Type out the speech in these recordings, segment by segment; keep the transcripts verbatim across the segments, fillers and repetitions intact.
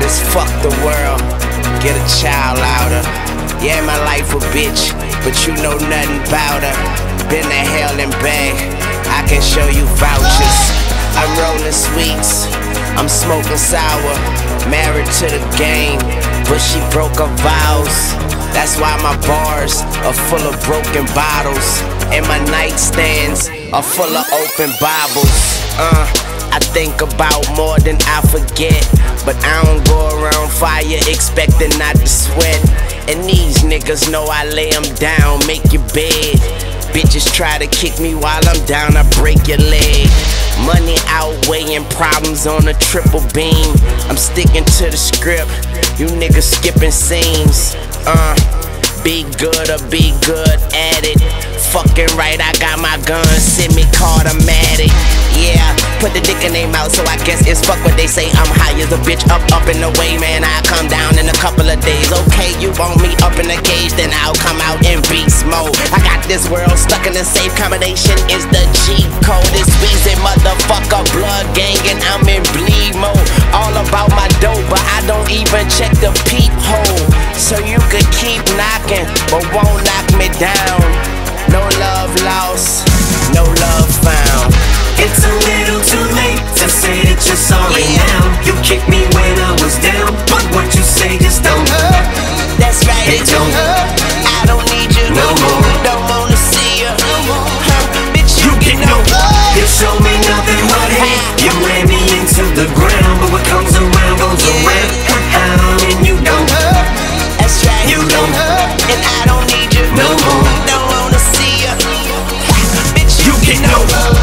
is fuck the world, get a child out her. Yeah, my life a bitch, but you know nothing about her. Been to hell and back, I can show you vouchers. I'm rolling sweets, I'm smoking sour. Married to the game, but she broke her vows. That's why my bars are full of broken bottles, and my nightstands are full of open Bibles. Uh, I think about more than I forget, but I don't go around fire expecting not to sweat. And these niggas know I lay them down, make your bed. Bitches try to kick me while I'm down, I break your leg. Money outweighing problems on a triple beam. I'm sticking to the script, you niggas skipping scenes. Uh, be good or be good at it. Fucking right, I got my gun, semi-caught, I'm at it. Yeah, put the dick in their mouth, so I guess it's fuck what they say. I'm high as a bitch, up, up and away, man. I come down in a couple of days. Okay, you want me up in the cage, then I'll come out in beast mode. I got this world stuck in a safe combination, is the G code. It's Weezy, motherfucker, blood gang, and I'm in bleed mode. All about my dope, but I don't even check the peephole. So you could keep knocking, but won't knock me down. No love lost, no love found. It's a little too late to say that you're sorry yeah. now. You kicked me when I was down, but what you say just don't hurt. That's right, it, it don't hurt. I don't need you no more. Don't wanna see you no more. Huh, bitch, you, you get no love. You show me nothing but hate. You ran me into the ground, but what comes around goes yeah. around. How and you don't hurt. That's right, you don't hurt. And I don't need you no more. Don't wanna see you. Bitch, you, you get no love.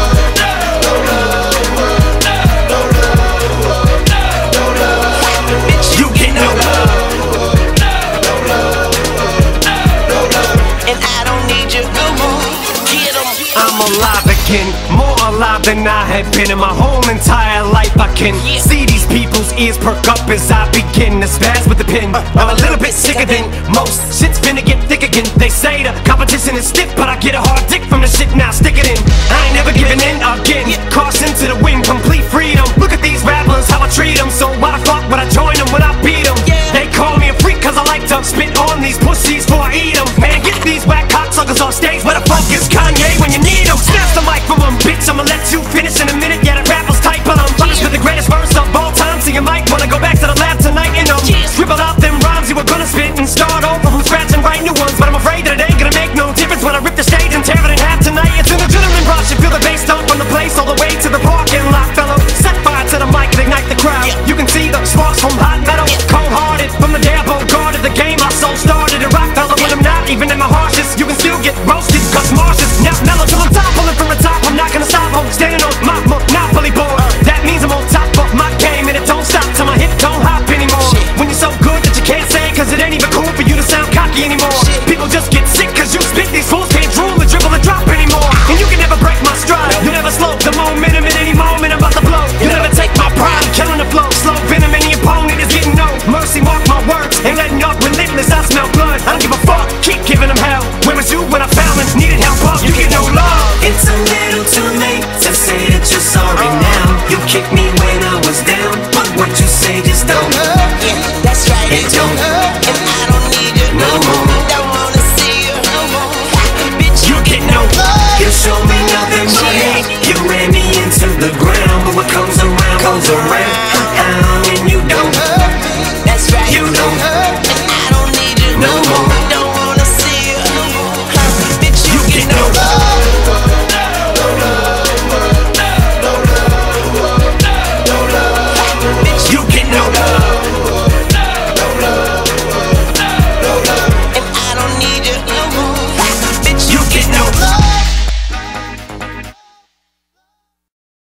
Alive again, more alive than I have been in my whole entire life. I can yeah. see these people's ears perk up as I begin to spaz with the pen. uh, I'm a little bit sicker than most. Shit's finna get thick again. They say the competition is stiff, but I get a hard dick from the shit, now stick it in. I ain't never giving in again. yeah. Caution to the wind, complete freedom. Look at these rappers, how I treat them. So why the fuck would I join them when I beat them? yeah. They call me a freak cause I like to spit on these pussies before I eat them. Man, get these whack cocksuckers off stage. Where the fuck is Kanye when you need him? Snatch the mic from him, bitch, I'ma let you finish in a minute. Yeah, that rapper's tight, but I'm punished with the greatest verse of all time. So you might wanna go back to the lab tonight and um scribble out them rhymes you were gonna spit and start over from scratch and write new ones. But I'm afraid that it ain't gonna make no difference when I rip the stage and tear it in half tonight. It's an adrenaline rush, you feel the bass dump from the place all the way to the parking lot, fellow. Set fire to the mic and ignite the crowd. You can see the sparks from hot metal, cold-hearted from the day I guarded the game. I so started a rock fellow when I'm not even at my harshest. You can still get roasted cause Marsh's now mellow till I'm top, pulling from the top. I'm not gonna stop, I'm standing on my monopoly board. That means I'm on top of my game, and it don't stop till my hip don't hop anymore. Shit. When you're so good that you can't say, cause it ain't even cool for you to sound cocky anymore. Shit. People just get sick cause you spit, these fools can't drool and dribble and drop anymore. And you can never break my stride, you never slow the momentum at any moment. I'm about to blow, you never take my pride. I'm killing the flow, slow venom, any opponent is getting no mercy. Mark my words, ain't letting up, relentless, I smell blood. I don't give a fuck, keep giving them hell. Where was you when I found and needed help up? You get no love. It's a little too late to say that you're sorry now. You kicked me when